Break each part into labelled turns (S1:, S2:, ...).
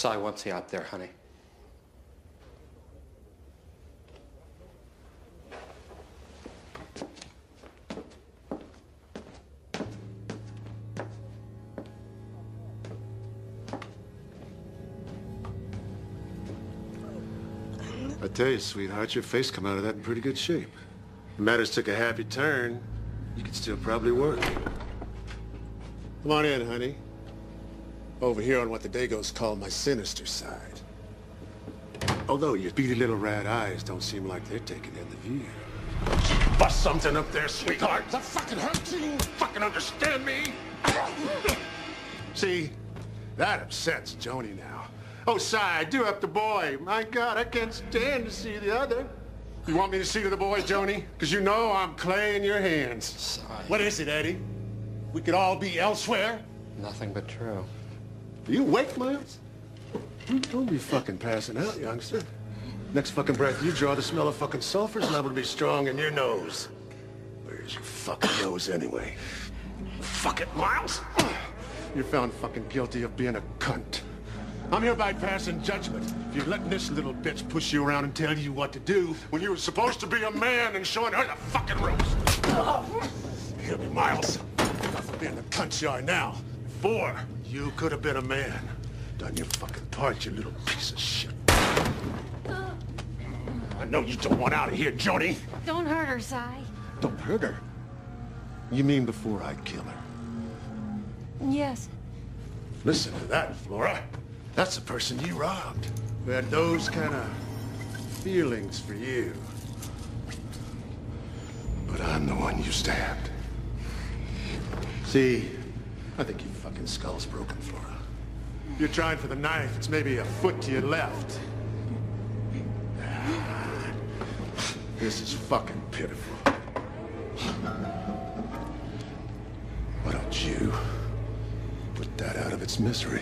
S1: Si wants you out there, honey.
S2: I tell you, sweetheart, your face come out of that in pretty good shape. If matters took a happy turn, you could still probably work. Come on in, honey. Over here on what the Dagos call my sinister side. Although your beady little rat eyes don't seem like they're taking in the view. Bust something up there, sweetheart. That fucking hurt you. Fucking understand me? See, that upsets Joni now. Oh, Si, do up the boy. My God, I can't stand to see the other. You want me to see to the boy, Joni? Because you know I'm clay in your hands.
S1: Si.
S2: What is it, Eddie? We could all be elsewhere?
S1: Nothing but true.
S2: Are you awake, Miles? Don't be fucking passing out, youngster. Next fucking breath you draw, the smell of fucking sulfur's liable to be strong in your nose. Where's your fucking nose, anyway? Fuck it, Miles! You're found fucking guilty of being a cunt. I'm hereby passing judgment if you're letting this little bitch push you around and tell you what to do when you were supposed to be a man and showing her the fucking ropes. Hear me, Miles. Not for being the cunt you are now. Before, you could have been a man. Done your fucking part, you little piece of shit. I know you don't want out of here, Joni.
S3: Don't hurt her, Si.
S2: Don't hurt her? You mean before I kill her?
S3: Yes.
S2: Listen to that, Flora. That's the person you robbed. Who had those kind of feelings for you. But I'm the one you stabbed. See, I think your fucking skull's broken, Flora. If you're trying for the knife, it's maybe a foot to your left. This is fucking pitiful. Why don't you put that out of its misery?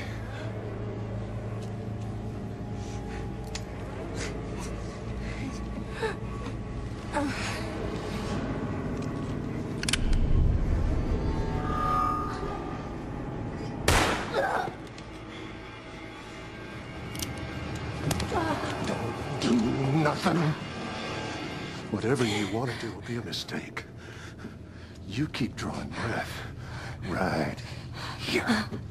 S2: Don't do nothing. Whatever you want to do will be a mistake. You keep drawing breath right here.